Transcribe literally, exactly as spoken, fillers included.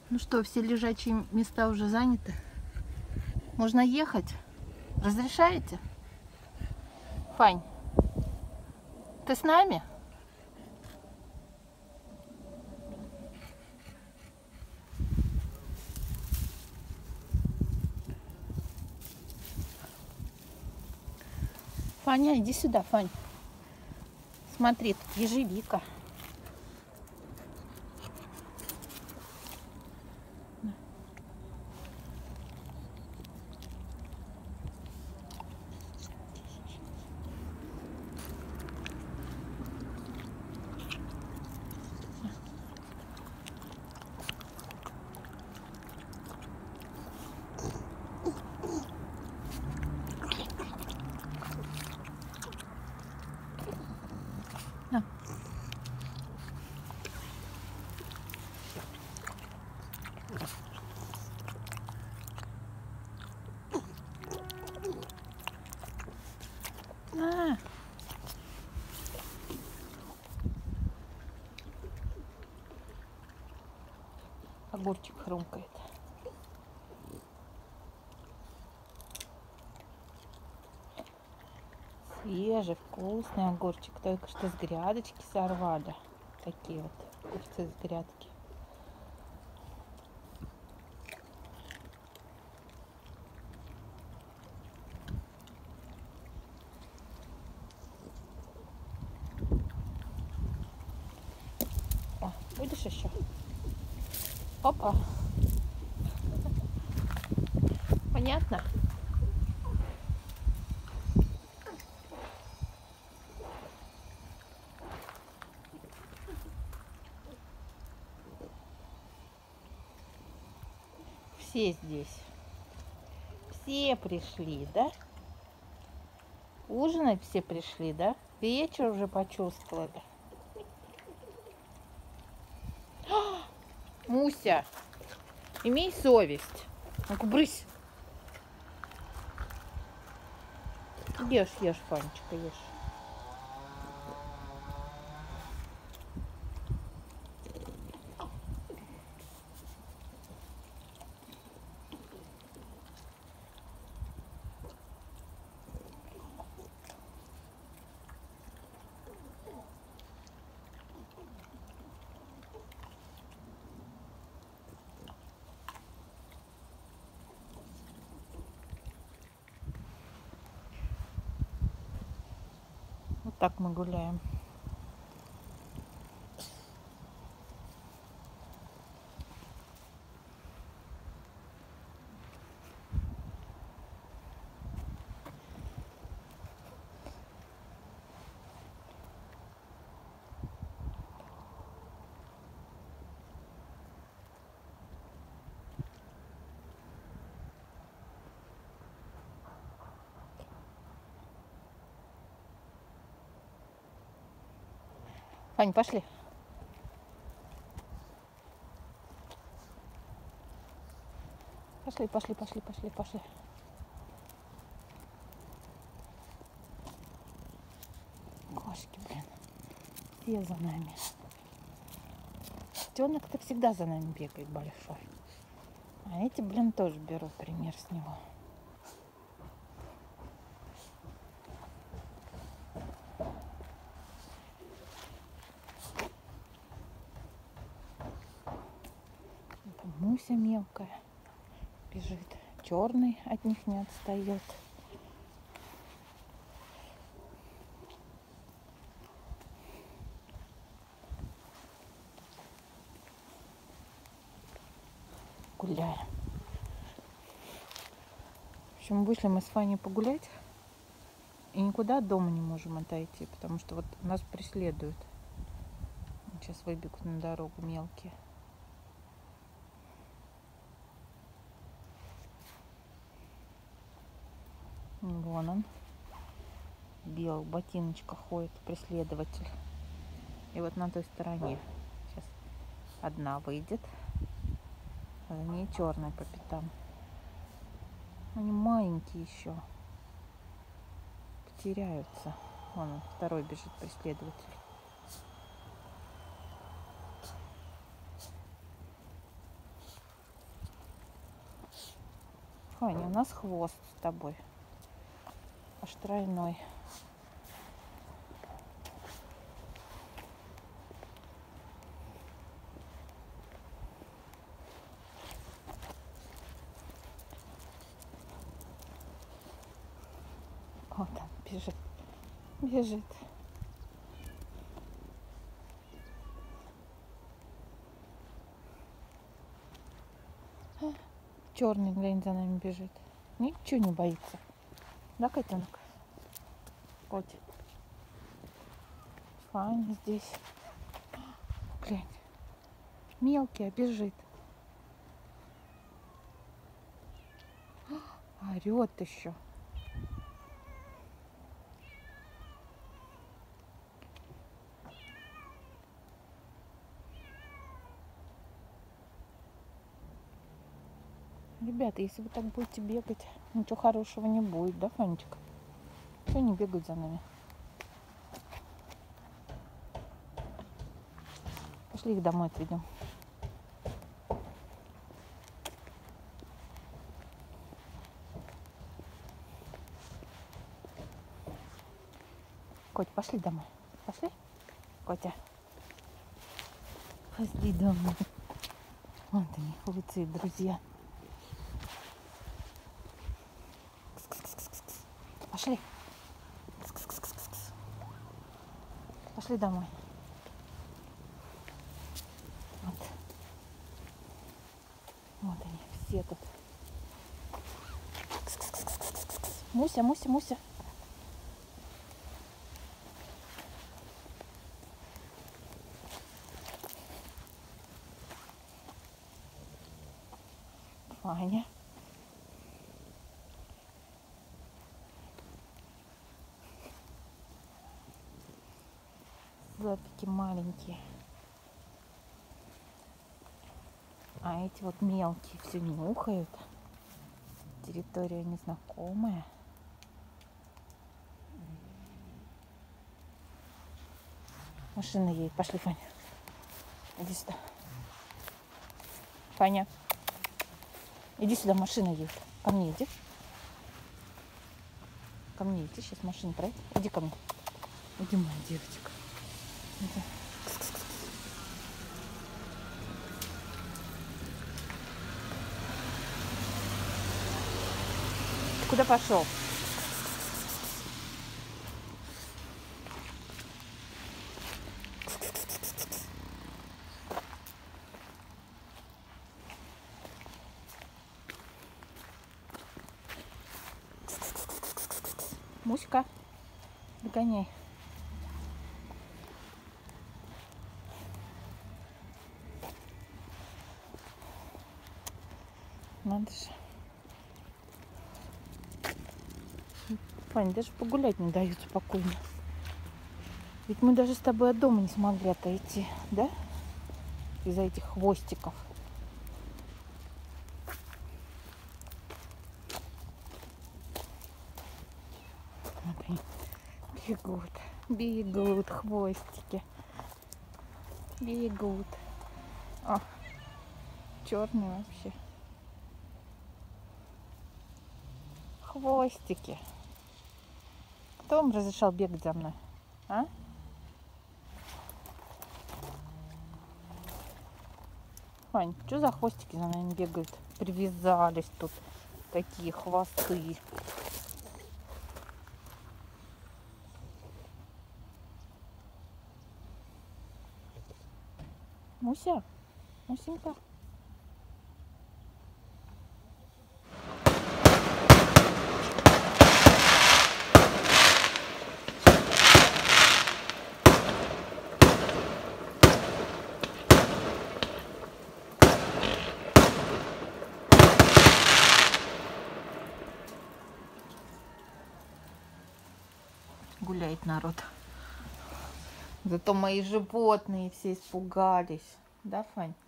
Ну что, все лежачие места уже заняты? Можно ехать? Разрешаете? Фань, ты с нами? Фаня, иди сюда, Фань. Смотри, тут ежевика. На. А. Огурчик хрумкает. Свежий, вкусный огурчик. Только что с грядочки сорвали. Такие вот огурцы с грядки. О, будешь еще? Опа. Понятно? Все здесь. Все пришли, да? Ужинать все пришли, да? Вечер уже почувствовали. А! Муся, имей совесть. Ну-ка, брысь. Ешь, ешь, Фанечка, ешь. Вот так мы гуляем. Фань, пошли. Пошли, пошли, пошли, пошли, пошли. Кошки, блин. Все за нами. Котенок-то всегда за нами бегает большой. А эти, блин, тоже берут пример с него. Это Муся мелкая бежит. Черный от них не отстает. Гуляем. В общем, вышли мы с Фаней погулять. И никуда от дома не можем отойти, потому что вот нас преследуют. Сейчас выбегут на дорогу мелкие. Вон он. В белых ботиночках ходит преследователь. И вот на той стороне. Сейчас одна выйдет. А за ней черная по пятам. Они маленькие еще. Потеряются. Вон он, второй бежит преследователь. Фаня, у нас хвост с тобой. Аж тройной. Вот он бежит. Бежит. Черный, глянь, за нами бежит. Ничего не боится. Да, котенок? Котик. Фаня здесь. Глянь. Мелкий, а бежит. Орет еще. Ребята, если вы так будете бегать, ничего хорошего не будет, да, Фанечка? Чего не бегать за нами? Пошли их домой отведем. Котя, пошли домой. Пошли? Котя. Пошли домой. Вот они, лучшие друзья. Пошли. Пошли домой. Вот. Вот они, все тут. Муся, Муся, Муся. Фаня. Запики маленькие. А эти вот мелкие все нюхают. Территория незнакомая. Машина едет. Пошли, Фаня. Иди сюда. Фаня. Иди сюда, машина едет. Ко мне иди. Ко мне иди. Сейчас машина проедет. Иди ко мне. Иди, моя девочка. Иди. Ты куда пошел? Муська, догоняй. Надо же. Фань, даже погулять не дают спокойно. Ведь мы даже с тобой от дома не смогли отойти, да? Из-за этих хвостиков. Вот они бегут, бегут хвостики. Бегут. О, черный вообще. Хвостики. Кто вам разрешал бегать за мной? А? Фань, что за хвостики за нами бегают? Привязались тут такие хвосты. Муся, Мусенька. Гуляет народ. Зато мои животные все испугались. Да, Фань?